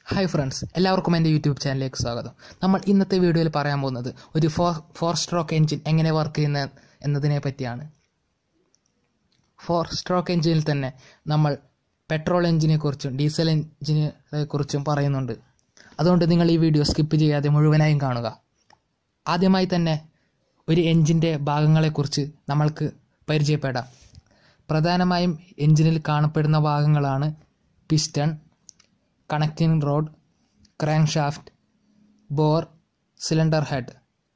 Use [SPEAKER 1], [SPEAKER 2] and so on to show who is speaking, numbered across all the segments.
[SPEAKER 1] Hi friends, എല്ലാവർക്കും എൻ്റെ YouTube ചാനലിലേക്ക് സ്വാഗതം. നമ്മൾ ഇന്നത്തെ വീഡിയോയിൽ പറയാൻ പോകുന്നത് ഒരു ഫോർ സ്ട്രോക്ക് എൻജിൻ എങ്ങനെ വർക്ക് ചെയ്യുന്ന എന്നതിനെ പറ്റിയാണ്. ഫോർ സ്ട്രോക്ക് എൻജിനിൽ തന്നെ നമ്മൾ പെട്രോൾ എൻജിനെ കുറിച്ചും ഡീസൽ എൻജിനെ കുറിച്ചും പറയുന്നുണ്ട്. അതുകൊണ്ട് നിങ്ങൾ ഈ വീഡിയോ സ്കിപ്പ് ചെയ്യാതെ മുഴുവനായും കാണുക. ആദ്യമായി തന്നെ ഒരു എൻജിൻ്റെ ഭാഗങ്ങളെക്കുറിച്ച് നമ്മൾക്ക് പരിചയപ്പെടാം. പ്രധാനമായും എൻജിനിൽ കാണപ്പെടുന്ന ഭാഗങ്ങളാണ് piston, connecting rod, crank shaft, bore, cylinder head.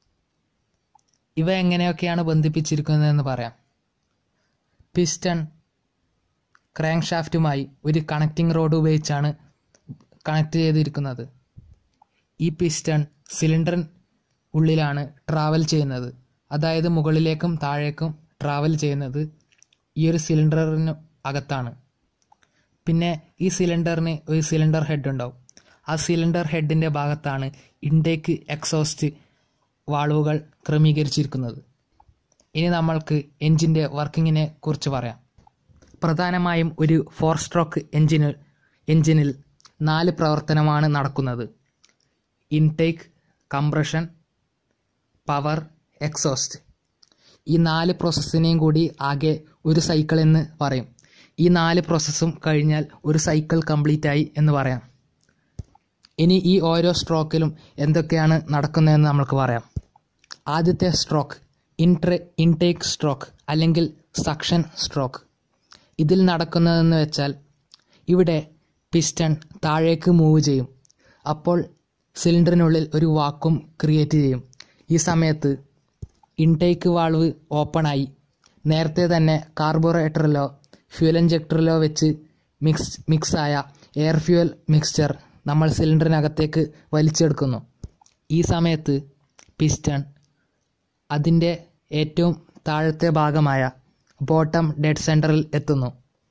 [SPEAKER 1] ഇവ എങ്ങനെയൊക്കെയാണ് ബന്ധിപ്പിച്ചിരിക്കുന്നതെന്ന് പറയാം. പിസ്റ്റൺ ക്രാങ്ക് ഷാഫ്റ്റുമായി ഒരു കണക്റ്റിംഗ് റോഡ് ഉപയോഗിച്ചാണ് കണക്ട് ചെയ്തിരിക്കുന്നത്. ഈ പിസ്റ്റൺ സിലിണ്ടറിന് ഉള്ളിലാണ് ട്രാവൽ ചെയ്യുന്നത്. അതായത് മുകളിലേക്കും താഴേക്കും ട്രാവൽ ചെയ്യുന്നത് ഈ ഒരു സിലിണ്ടറിന് അകത്താണ്. പിന്നെ ഈ സിലിണ്ടറിന് ഒരു സിലിണ്ടർ ഹെഡ് ഉണ്ടാവും. ആ സിലിണ്ടർ ഹെഡിൻ്റെ ഭാഗത്താണ് ഇൻടേക്ക് എക്സോസ്റ്റ് വാൾവുകൾ ക്രമീകരിച്ചിരിക്കുന്നത്. ഇനി നമ്മൾക്ക് എൻജിൻ്റെ വർക്കിങ്ങിനെ കുറിച്ച് പറയാം. പ്രധാനമായും ഒരു ഫോർ സ്ട്രോക്ക് എൻജിനിൽ 4 പ്രവർത്തനമാണ് നടക്കുന്നത്: ഇൻടേക്ക്, കംപ്രഷൻ, പവർ, എക്സോസ്റ്റ്. ഈ 4 പ്രോസസ്സിനെയും കൂടി ആകെ ഒരു സൈക്കിൾ എന്ന് പറയും. ഈ 4 പ്രോസസ്സും കഴിഞ്ഞാൽ ഒരു സൈക്കിൾ കംപ്ലീറ്റ് ആയി എന്ന് പറയാം. ഇനി ഈ ഓരോ സ്ട്രോക്കിലും എന്തൊക്കെയാണ് നടക്കുന്നതെന്ന് നമുക്ക് പറയാം. ആദ്യത്തെ സ്ട്രോക്ക് ഇൻടേക്ക് സ്ട്രോക്ക് അല്ലെങ്കിൽ സക്ഷൻ സ്ട്രോക്ക്. ഇതിൽ നടക്കുന്നതെന്ന് വെച്ചാൽ ഇവിടെ പിസ്റ്റൺ താഴേക്ക് മൂവ് ചെയ്യും. അപ്പോൾ സിലിണ്ടറിനുള്ളിൽ ഒരു വാക്വം ക്രിയേറ്റ് ചെയ്യും. ഈ സമയത്ത് ഇൻടേക്ക് വാൾവ് ഓപ്പണായി നേരത്തെ തന്നെ കാർബോറേറ്ററിലോ ഫ്യൂൽ ഇഞ്ചക്ടറിലോ വെച്ച് മിക്സായ എയർ ഫ്യൂൽ മിക്സ്ചർ നമ്മൾ സിലിണ്ടറിനകത്തേക്ക് വലിച്ചെടുക്കുന്നു. ഈ സമയത്ത് പിസ്റ്റൺ അതിൻ്റെ ഏറ്റവും താഴത്തെ ഭാഗമായ ബോട്ടം ഡെഡ് സെൻറ്ററിൽ എത്തുന്നു.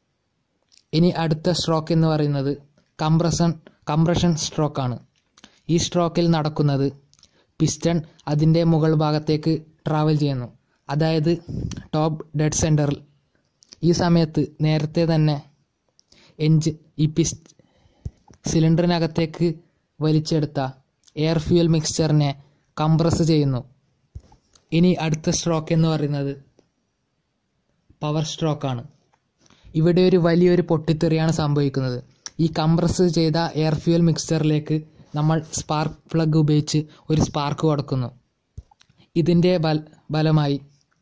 [SPEAKER 1] ഇനി അടുത്ത സ്ട്രോക്ക് എന്ന് പറയുന്നത് കംപ്രഷൻ സ്ട്രോക്കാണ്. ഈ സ്ട്രോക്കിൽ നടക്കുന്നത് പിസ്റ്റൺ അതിൻ്റെ മുകൾ ഭാഗത്തേക്ക് ട്രാവൽ ചെയ്യുന്നു, അതായത് ടോപ്പ് ഡെഡ് സെൻറ്ററിൽ. ഈ സമയത്ത് നേരത്തെ തന്നെ സിലിണ്ടറിനകത്തേക്ക് വലിച്ചെടുത്ത എയർ ഫ്യൂൽ മിക്സ്ചറിനെ കംപ്രസ് ചെയ്യുന്നു. ഇനി അടുത്ത സ്ട്രോക്ക് എന്ന് പറയുന്നത് പവർ സ്ട്രോക്കാണ്. ഇവിടെ ഒരു വലിയൊരു പൊട്ടിത്തെറിയാണ് സംഭവിക്കുന്നത്. ഈ കംപ്രസ് ചെയ്ത എയർ ഫ്യൂൽ മിക്സ്ചറിലേക്ക് നമ്മൾ സ്പാർക്ക് പ്ലഗ് ഉപയോഗിച്ച് ഒരു സ്പാർക്ക് കൊടുക്കുന്നു. ഇതിൻ്റെ ഫലമായി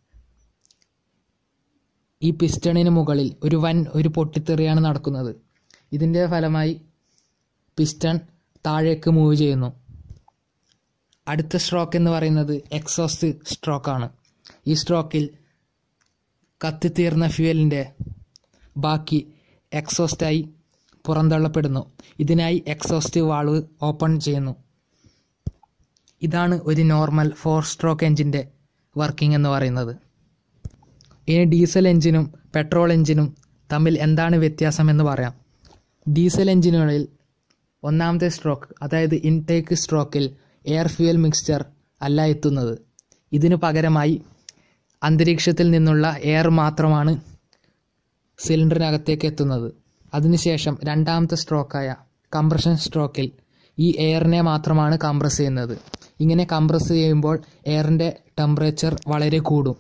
[SPEAKER 1] ഈ പിസ്റ്റണിന് മുകളിൽ ഒരു പൊട്ടിത്തെറിയാണ് നടക്കുന്നത്. ഇതിൻ്റെ ഫലമായി പിസ്റ്റൺ താഴേക്ക് മൂവ് ചെയ്യുന്നു. അടുത്ത സ്ട്രോക്ക് എന്ന് പറയുന്നത് എക്സോസ്റ്റ് സ്ട്രോക്കാണ്. ഈ സ്ട്രോക്കിൽ കത്തിത്തീർന്ന ഫ്യൂവലിൻ്റെ ബാക്കി എക്സോസ്റ്റായി പുറന്തള്ളപ്പെടുന്നു. ഇതിനായി എക്സോസ്റ്റ് വാൾവ് ഓപ്പൺ ചെയ്യുന്നു. ഇതാണ് ഒരു നോർമൽ 4 സ്ട്രോക്ക് എൻജിൻ്റെ വർക്കിംഗ് എന്ന് പറയുന്നത്. ഇനി ഡീസൽ എൻജിനും പെട്രോൾ എൻജിനും തമ്മിൽ എന്താണ് വ്യത്യാസമെന്ന് പറയാം. ഡീസൽ എൻജിനുകളിൽ ഒന്നാമത്തെ സ്ട്രോക്ക്, അതായത് ഇൻടേക്ക് സ്ട്രോക്കിൽ എയർ ഫ്യൂൽ മിക്സ്ചർ അല്ല എത്തുന്നത്. ഇതിനു പകരമായി അന്തരീക്ഷത്തിൽ നിന്നുള്ള എയർ മാത്രമാണ് സിലിണ്ടറിനകത്തേക്ക് എത്തുന്നത്. അതിനുശേഷം രണ്ടാമത്തെ സ്ട്രോക്കായ കംപ്രഷൻ സ്ട്രോക്കിൽ ഈ എയറിനെ മാത്രമാണ് കംപ്രസ് ചെയ്യുന്നത്. ഇങ്ങനെ കംപ്രസ് ചെയ്യുമ്പോൾ എയറിൻ്റെ ടെമ്പറേച്ചർ വളരെ കൂടും.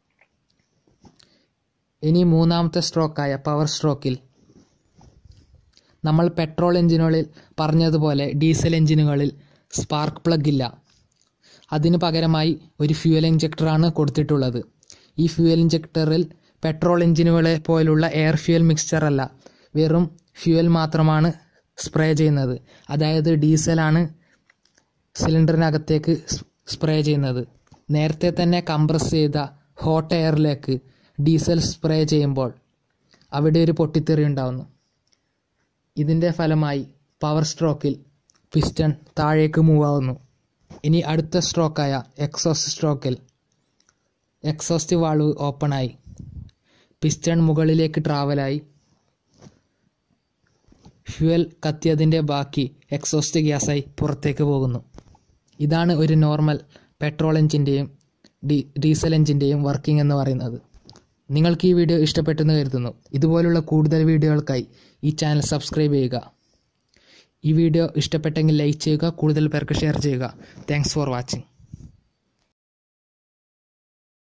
[SPEAKER 1] ഇനി മൂന്നാമത്തെ സ്ട്രോക്കായ പവർ സ്ട്രോക്കിൽ നമ്മൾ പെട്രോൾ എൻജിനുകളിൽ പറഞ്ഞതുപോലെ ഡീസൽ എൻജിനുകളിൽ സ്പാർക്ക് പ്ലഗ് ഇല്ല. അതിന് പകരമായി ഒരു ഫ്യൂൽ ഇഞ്ചക്ടറാണ് കൊടുത്തിട്ടുള്ളത്. ഈ ഫ്യൂൽ ഇഞ്ചക്ടറിൽ പെട്രോൾ എൻജിനുകളെ പോലുള്ള എയർ ഫ്യൂൽ മിക്സ്ചർ അല്ല, വെറും ഫ്യൂൽ മാത്രമാണ് സ്പ്രേ ചെയ്യുന്നത്. അതായത് ഡീസലാണ് സിലിണ്ടറിനകത്തേക്ക് സ്പ്രേ ചെയ്യുന്നത്. നേരത്തെ തന്നെ കംപ്രസ് ചെയ്ത ഹോട്ട് എയറിലേക്ക് ഡീസൽ സ്പ്രേ ചെയ്യുമ്പോൾ അവിടെ ഒരു പൊട്ടിത്തെറി ഉണ്ടാകുന്നു. ഇതിൻ്റെ ഫലമായി പവർ സ്ട്രോക്കിൽ പിസ്റ്റൺ താഴേക്ക് മൂവ് ആവുന്നു. ഇനി അടുത്ത സ്ട്രോക്കായ എക്സോസ്റ്റ് സ്ട്രോക്കിൽ എക്സോസ്റ്റ് വാൾവ് ഓപ്പണായി പിസ്റ്റൺ മുകളിലേക്ക് ട്രാവലായി ഫ്യൂവൽ കത്തിയതിൻ്റെ ബാക്കി എക്സോസ്റ്റ് ഗ്യാസായി പുറത്തേക്ക് പോകുന്നു. ഇതാണ് ഒരു നോർമൽ പെട്രോൾ എൻജിൻ്റെയും ഡീസൽ എൻജിൻ്റെയും വർക്കിംഗ് എന്ന് പറയുന്നത്. നിങ്ങൾക്ക് ഈ വീഡിയോ ഇഷ്ടപ്പെട്ടെന്ന് കരുതുന്നു. ഇതുപോലുള്ള കൂടുതൽ വീഡിയോകൾക്കായി ഈ ചാനൽ സബ്സ്ക്രൈബ് ചെയ്യുക. ഈ വീഡിയോ ഇഷ്ടപ്പെട്ടെങ്കിൽ ലൈക്ക് ചെയ്യുക, കൂടുതൽ പേർക്ക് ഷെയർ ചെയ്യുക. Thanks for watching.